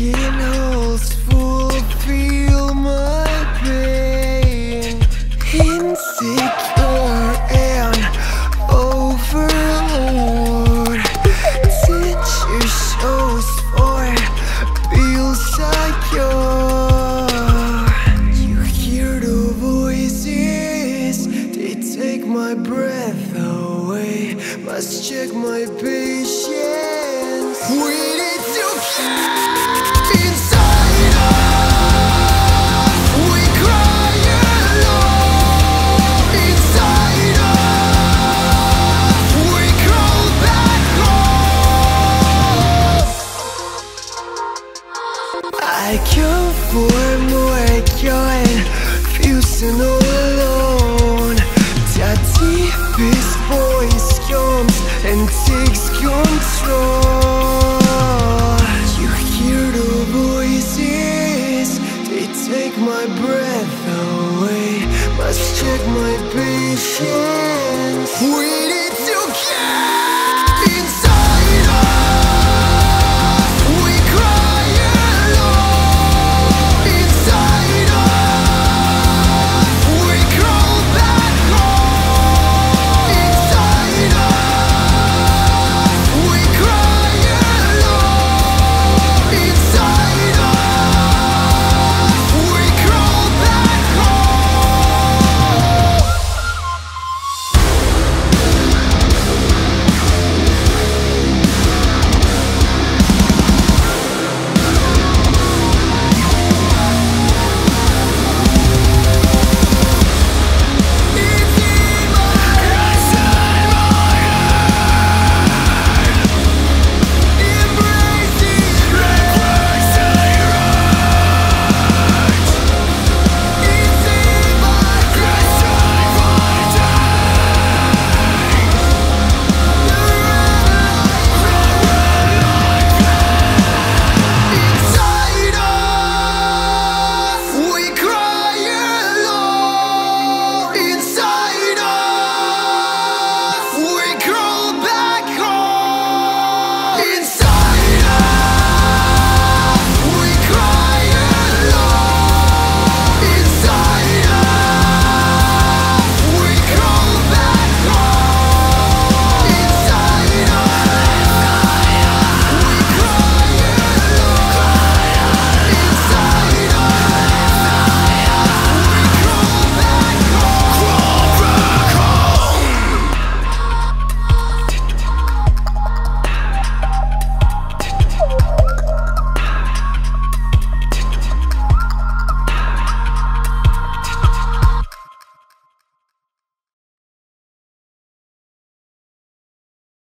Aching holes fulfill my pain. Insecure and overload. Teacher shows for feels secure. You hear the voices, they take my breath away. Must check my patience. We need to get inside us. We cry alone inside us. We crawl back home. I come for more confusing all alone. That deepest voice comes and takes control. You hear the voices, they take my breath away. Must check my patience.